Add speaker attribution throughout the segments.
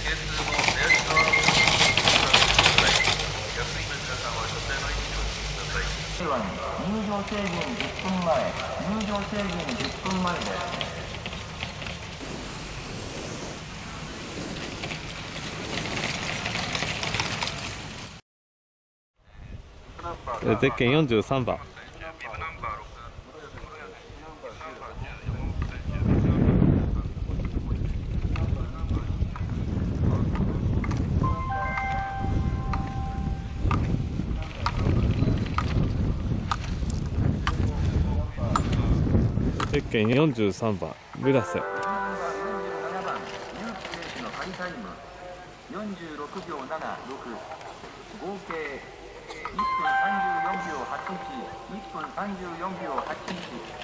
Speaker 1: 入場制限10分前、入場制限10分前です。
Speaker 2: ゼッケン43番。ゼッケン43番、村瀬。
Speaker 1: 47番、結城選手のハイタイム46秒76、合計1分34秒81、1分34秒81。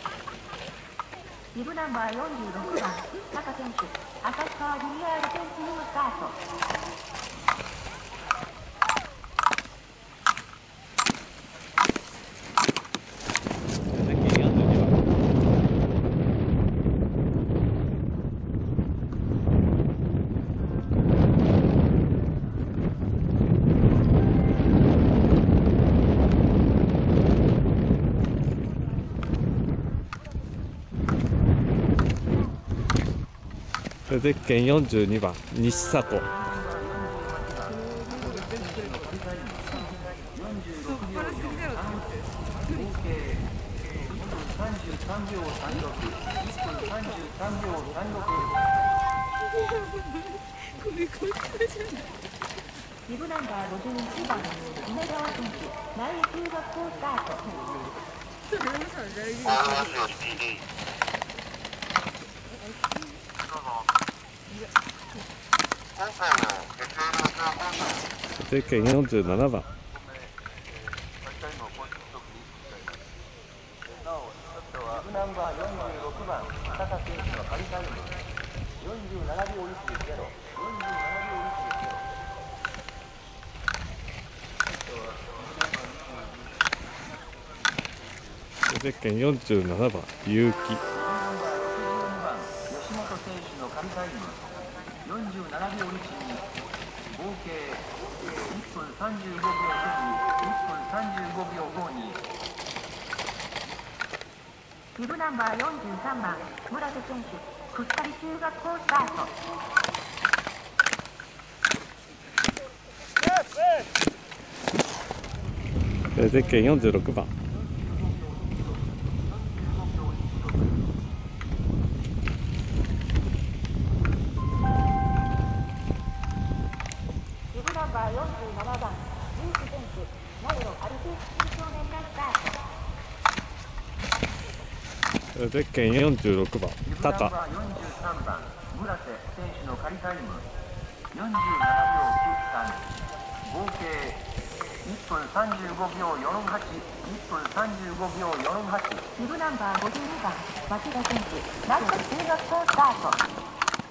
Speaker 3: ビブナンバー46番、タカ選手、旭川ジュニアール選手にもスタート。
Speaker 2: ゼッケン42番、西里。
Speaker 1: 46秒43、合計1分33秒36、1分33秒36。
Speaker 3: ビブナンバー51番、稲川選手、内中学校スタート。
Speaker 2: ゼッケン47番。
Speaker 1: ビブナンバー46番、タカ選手のハイタイム47秒10、47秒10。
Speaker 2: ゼッケン47番、結城。
Speaker 1: ビブナンバー62番、吉本選手の神タイム47秒12、合計1分35秒52、1分35秒52。
Speaker 3: ビブナンバー43番、村瀬選手、福光中学校スタート。
Speaker 2: ゼッケン46番。
Speaker 3: ビブナンバー47番、ユース選手、名古屋アルティス少年がスタート。
Speaker 2: ゼッケン46番、タカ。
Speaker 1: 43番、村瀬選手の仮タイム47秒93、合計1分35秒48、1分35秒48。
Speaker 3: ビブナンバー52番、町田選手、南部中学校スタート。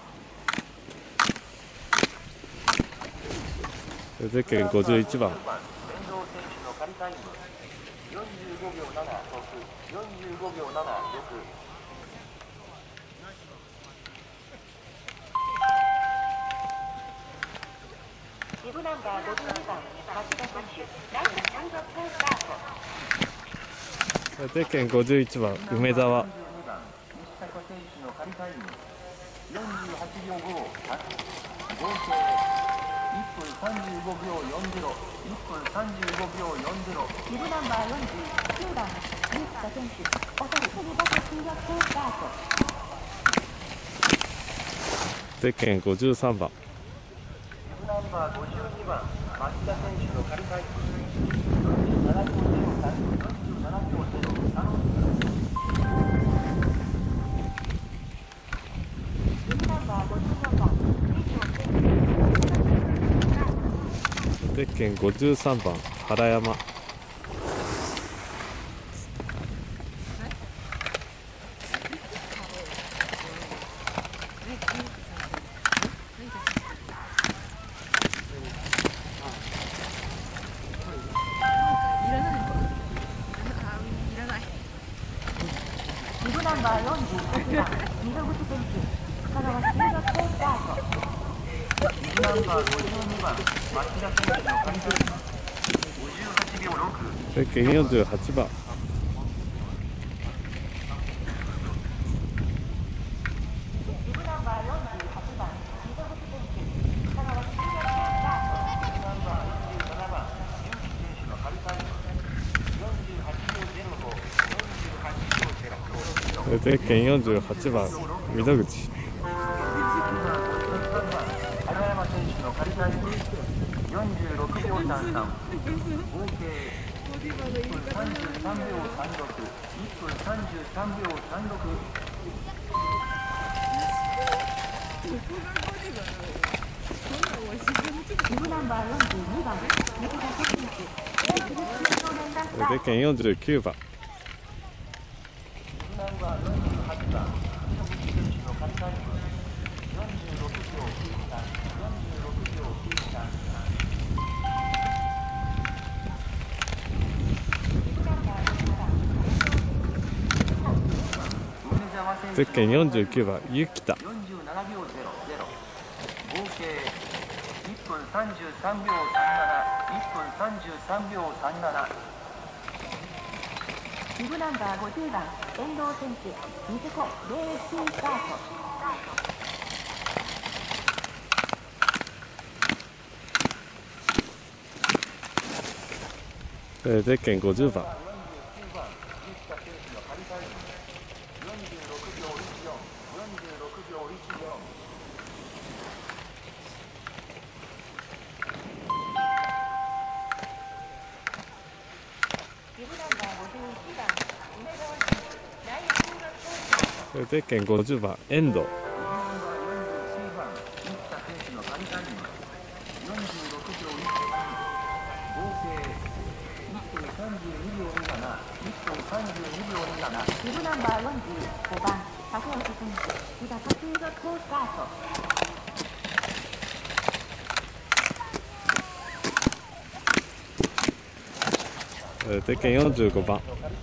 Speaker 2: ゼッケン51番。
Speaker 1: 遠藤選手の仮タイム45秒76、45秒76。
Speaker 3: ビブナンバー52番、町田選手、南部中学校スタート。
Speaker 2: ゼッケン51番、梅沢。
Speaker 1: 42番、西坂選手の仮タイム48秒5、合計1分35秒40、1分35秒40。
Speaker 3: ビブナンバー49番、ユースカ選手、小樽国場中学校スタート。
Speaker 2: ゼッケン53番。
Speaker 1: ビブナンバー52番、町田選手の仮タイム47秒03、47秒03。
Speaker 3: ビブナンバー54番、
Speaker 2: ゼッケン53番、原山。
Speaker 3: ビブナンバー46番、溝口選手、深川中学校スタート。
Speaker 1: ビブナナンバー52番町田選手の仮タイム58秒6。
Speaker 2: ゼッケン48番。
Speaker 3: ビブナンバー48番溝口選手香川中学スタート。
Speaker 1: ナンバー47番ゆうき選手の仮タイム48秒05。48秒0。
Speaker 2: ゼッケン48番溝口。
Speaker 1: 原山選手の仮タイム46秒33。合計1分33秒36。1分33秒36。
Speaker 3: ビブナンバー42番三田選手国立少年団スタート。
Speaker 2: ゼッケン49番。
Speaker 1: ナンバー48番溝口選手の仮タイム46秒93。46秒93。
Speaker 2: ゼッケン49番ゆきた。
Speaker 1: 47秒00。合計1分33秒37。1分33秒37。
Speaker 3: ビブナンバー50番遠藤選手水子01スタート。
Speaker 2: ゼッケン50番。
Speaker 3: ビブナンバー51番梅川選手大中学校
Speaker 2: ゼッケン50番遠藤。
Speaker 1: 49番生田選手の仮タイム46秒12。合計1分32秒27。1分32秒27。
Speaker 3: ビブナンバー45番竹内選手日高中学校スタート。
Speaker 2: ゼッケン45番。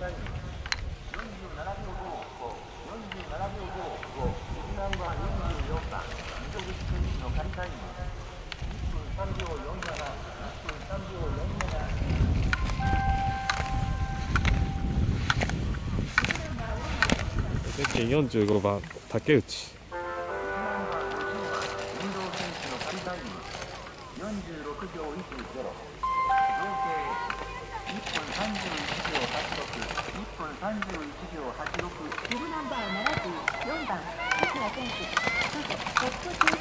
Speaker 2: ゼッケン45番竹内。
Speaker 1: 運動選手の仮タイム46秒10。合計1分31秒86。1分31秒86。
Speaker 3: ビブナンバー74番竹谷選手トップ中